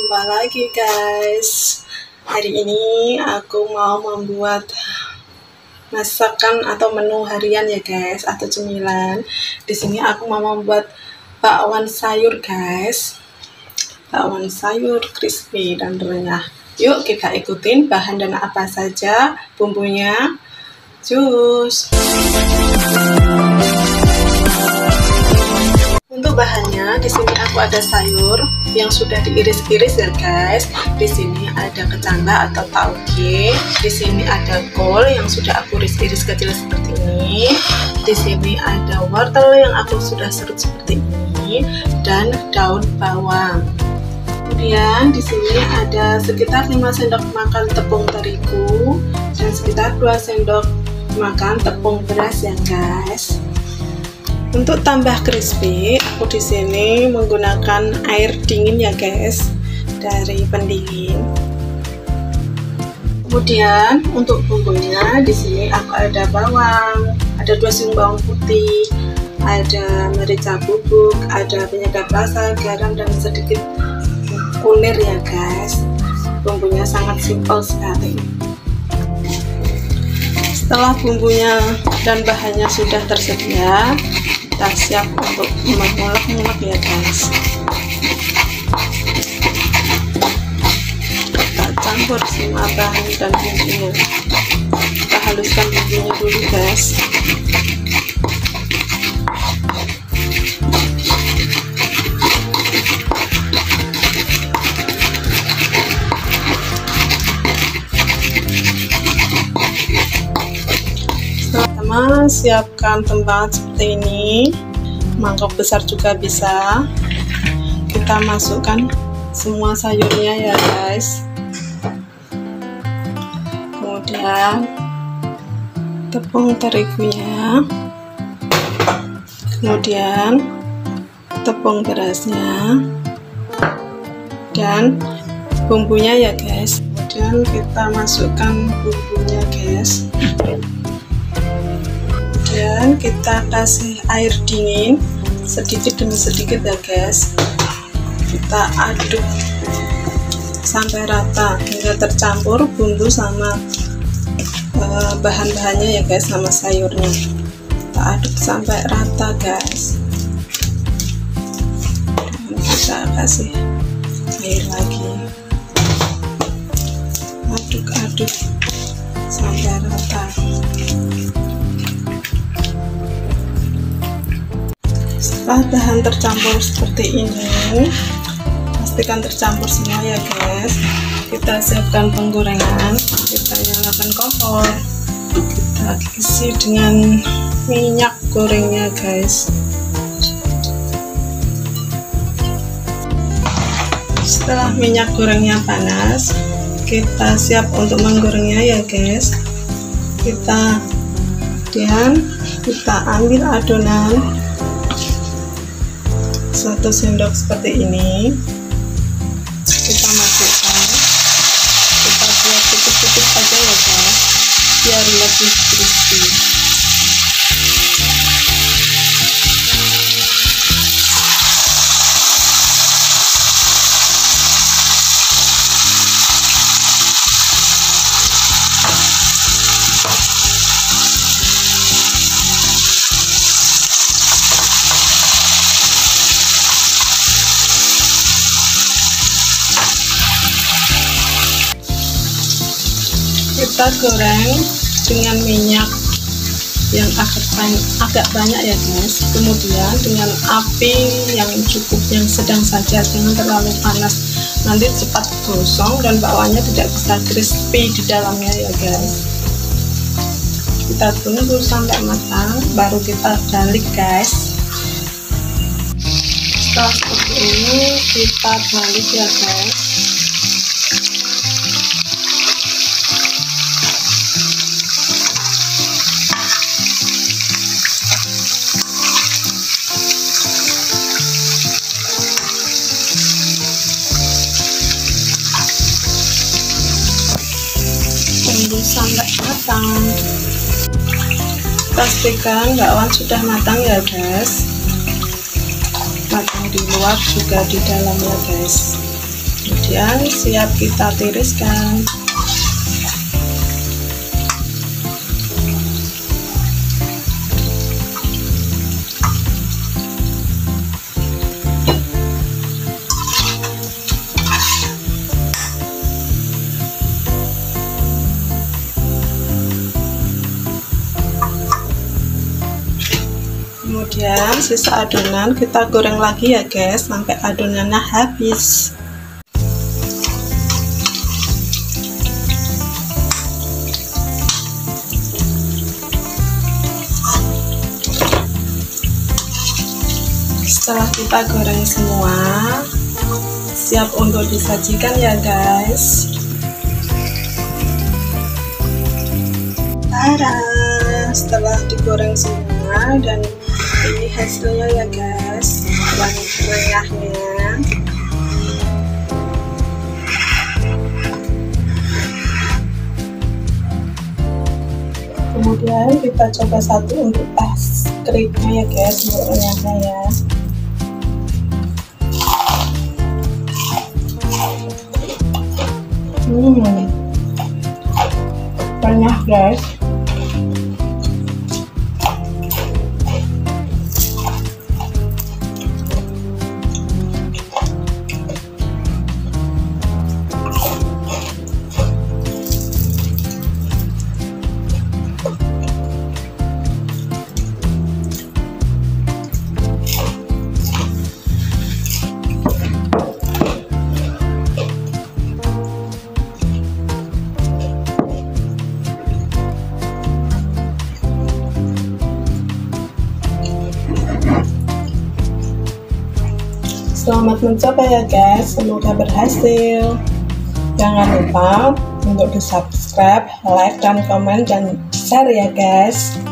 Jumpa lagi guys. Hari ini aku mau membuat masakan atau menu harian ya guys, atau cemilan. Di sini aku mau membuat bakwan sayur guys. Bakwan sayur crispy dan renyah. Yuk kita ikutin bahan dan apa saja bumbunya. Cus. Untuk bahannya, di sini aku ada sayur yang sudah diiris-iris ya guys. Di sini ada kecamba atau tauge. Di sini ada kol yang sudah aku iris-iris kecil seperti ini. Di sini ada wortel yang aku sudah serut seperti ini dan daun bawang. Kemudian di sini ada sekitar 5 sendok makan tepung terigu dan sekitar 2 sendok makan tepung beras ya guys. Untuk tambah crispy, aku di sini menggunakan air dingin ya guys, dari pendingin. Kemudian untuk bumbunya di sini aku ada bawang, ada 2 siung bawang putih, ada merica bubuk, ada penyedap rasa, garam dan sedikit kunir ya guys. Bumbunya sangat simpel sekali. Setelah bumbunya dan bahannya sudah tersedia, kita siap untuk mengulek-ngulek ya guys. Kita campur semua bahan dan bumbunya. Kita haluskan bumbunya dulu guys. Pertama, siapkan tempat seperti ini, mangkok besar juga bisa. Kita masukkan semua sayurnya ya guys. Kemudian tepung terigunya, kemudian tepung berasnya dan bumbunya ya guys. Kemudian kita masukkan bumbunya guys. Dan kita kasih air dingin sedikit demi sedikit ya guys. Kita aduk sampai rata hingga tercampur bumbu sama bahan-bahannya ya guys, sama sayurnya. Kita aduk sampai rata guys. Dan kita kasih air lagi, aduk-aduk sampai rata. Setelah bahan tercampur seperti ini, pastikan tercampur semua ya guys. Kita siapkan penggorengan, kita nyalakan kompor, kita isi dengan minyak gorengnya guys. Setelah minyak gorengnya panas, kita siap untuk menggorengnya ya guys. Kita ambil adonan 1 sendok seperti ini, kita masukkan, kita buat tutup-tutup saja ya guys, biar lebih crispy. Kita goreng dengan minyak yang agak banyak ya guys. Kemudian dengan api yang cukup, yang sedang saja, jangan terlalu panas, nanti cepat gosong dan bakwannya tidak bisa crispy di dalamnya ya guys. Kita tunggu sampai matang baru kita balik guys. Setelah seperti ini kita balik ya guys. Tunggu sampai matang. Pastikan bakwan sudah matang ya guys. Matang di luar juga di dalamnya guys. Kemudian siap kita tiriskan. Kemudian sisa adonan kita goreng lagi ya guys, sampai adonannya habis. Setelah kita goreng semua, siap untuk disajikan ya guys. Tada! Setelah digoreng semua, dan ini hasilnya ya guys, yang renyahnya. Kemudian kita coba satu untuk tes krimnya ya guys, untuk renyahnya ya. Renyah guys. Selamat mencoba ya guys, semoga berhasil. Jangan lupa untuk di subscribe, like, dan komen, dan share ya guys.